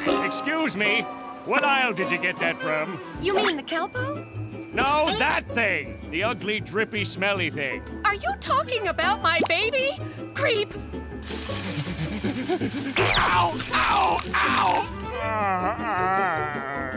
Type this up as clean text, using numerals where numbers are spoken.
Excuse me, what aisle did you get that from? You mean the Kelpo? No, that thing! The ugly, drippy, smelly thing. Are you talking about my baby? Creep! Ow! Ow! Ow!